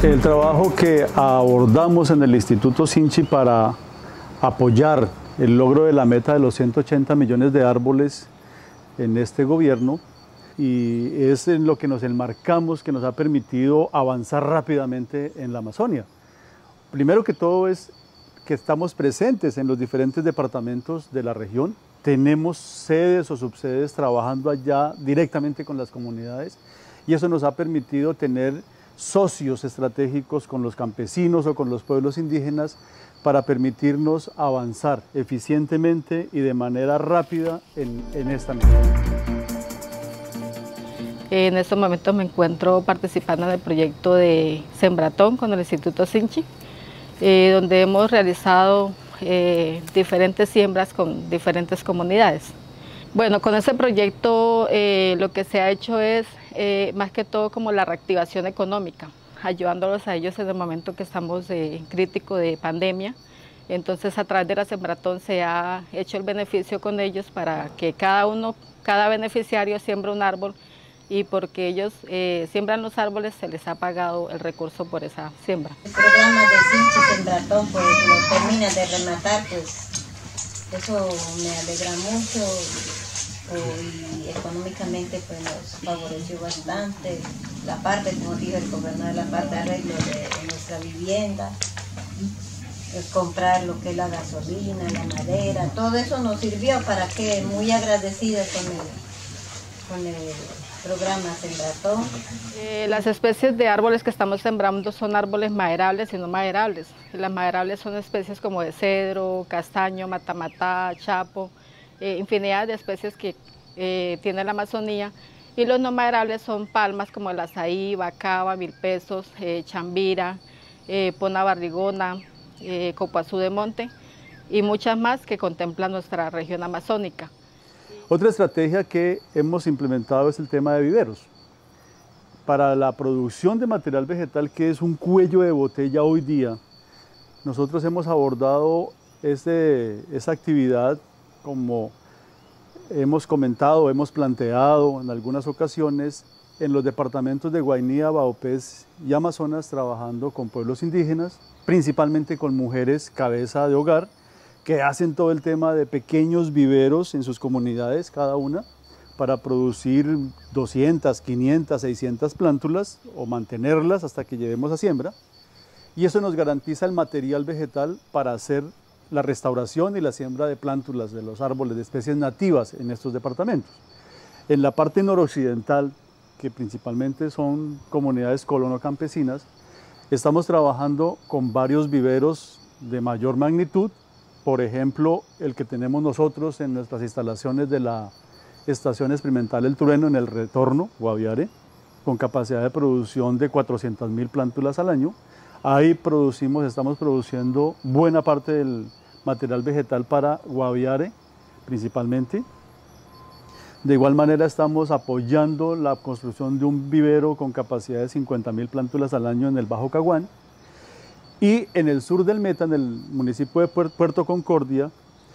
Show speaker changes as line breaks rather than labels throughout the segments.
El trabajo que abordamos en el Instituto Sinchi para apoyar el logro de la meta de los 180 millones de árboles en este gobierno, y es en lo que nos enmarcamos, que nos ha permitido avanzar rápidamente en la Amazonia. Primero que todo es que estamos presentes en los diferentes departamentos de la región, tenemos sedes o subsedes trabajando allá directamente con las comunidades, y eso nos ha permitido tener socios estratégicos con los campesinos o con los pueblos indígenas para permitirnos avanzar eficientemente y de manera rápida en esta misión.
En estos momentos me encuentro participando en el proyecto de Sembratón con el Instituto Sinchi, donde hemos realizado diferentes siembras con diferentes comunidades. Bueno, con este proyecto lo que se ha hecho es más que todo como la reactivación económica, ayudándolos a ellos en el momento que estamos crítico de pandemia. Entonces a través de la Sembratón se ha hecho el beneficio con ellos para que cada beneficiario siembre un árbol, y porque ellos siembran los árboles se les ha pagado el recurso por esa siembra.
El programa de Sinchi Sembratón pues lo termina de rematar, pues eso me alegra mucho y económicamente pues nos favoreció bastante la parte, como dijo el gobernador, la parte de arreglo de nuestra vivienda, comprar lo que es la gasolina, la madera, todo eso nos sirvió para que muy agradecidos con el programa Sembratón.
Las especies de árboles que estamos sembrando son árboles maderables y no maderables. Las maderables son especies como de cedro, castaño, matamatá, chapo, infinidad de especies que tiene la Amazonía, y los no maderables son palmas como el azaí, bacaba, milpesos, chambira, pona barrigona, copoazú de monte y muchas más que contemplan nuestra región amazónica.
Otra estrategia que hemos implementado es el tema de viveros. Para la producción de material vegetal, que es un cuello de botella hoy día, nosotros hemos abordado esa actividad, como hemos comentado, hemos planteado en algunas ocasiones, en los departamentos de Guainía, Baupés y Amazonas, trabajando con pueblos indígenas, principalmente con mujeres cabeza de hogar, que hacen todo el tema de pequeños viveros en sus comunidades, cada una, para producir 200, 500, 600 plántulas o mantenerlas hasta que llevemos a siembra. Y eso nos garantiza el material vegetal para hacer la restauración y la siembra de plántulas de los árboles de especies nativas en estos departamentos. En la parte noroccidental, que principalmente son comunidades colono-campesinas, estamos trabajando con varios viveros de mayor magnitud. Por ejemplo, el que tenemos nosotros en nuestras instalaciones de la Estación Experimental El Trueno en el Retorno, Guaviare, con capacidad de producción de 400.000 plántulas al año. Ahí estamos produciendo buena parte del material vegetal para Guaviare, principalmente. De igual manera estamos apoyando la construcción de un vivero con capacidad de 50.000 plántulas al año en el Bajo Caguán. Y en el sur del Meta, en el municipio de Puerto Concordia,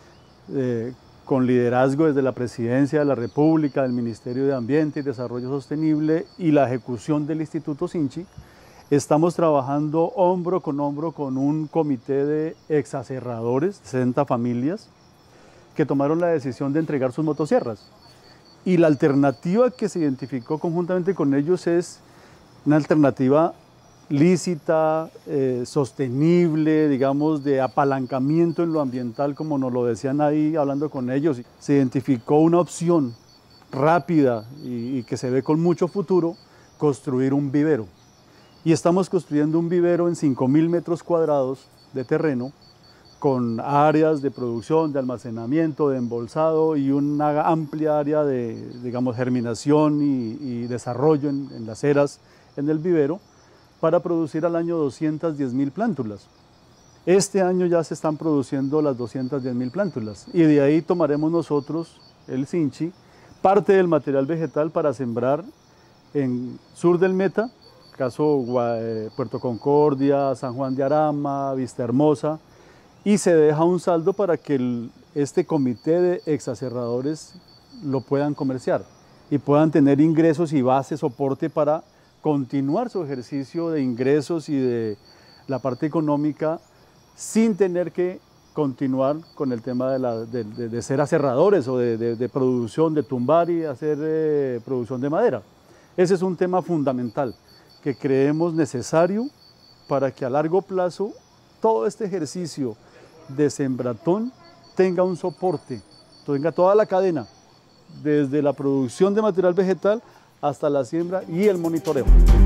con liderazgo desde la Presidencia de la República, del Ministerio de Ambiente y Desarrollo Sostenible y la ejecución del Instituto Sinchi, estamos trabajando hombro con un comité de exacerradores, 60 familias, que tomaron la decisión de entregar sus motosierras. Y la alternativa que se identificó conjuntamente con ellos es una alternativa lícita, sostenible, digamos, de apalancamiento en lo ambiental, como nos lo decían ahí hablando con ellos. Se identificó una opción rápida y que se ve con mucho futuro, construir un vivero. Y estamos construyendo un vivero en 5.000 metros cuadrados de terreno, con áreas de producción, de almacenamiento, de embolsado y una amplia área de, digamos, germinación y desarrollo en las eras en el vivero, para producir al año 210.000 plántulas. Este año ya se están produciendo las 210.000 plántulas, y de ahí tomaremos nosotros, el Sinchi, parte del material vegetal para sembrar en sur del Meta, caso Puerto Concordia, San Juan de Arama, Vista Hermosa, y se deja un saldo para que este comité de exacerradores lo puedan comerciar y puedan tener ingresos y base, soporte para continuar su ejercicio de ingresos y de la parte económica sin tener que continuar con el tema de ser aserradores o de producción, de tumbar y hacer producción de madera. Ese es un tema fundamental que creemos necesario para que a largo plazo todo este ejercicio de Sembratón tenga un soporte, tenga toda la cadena, desde la producción de material vegetal hasta la siembra y el monitoreo.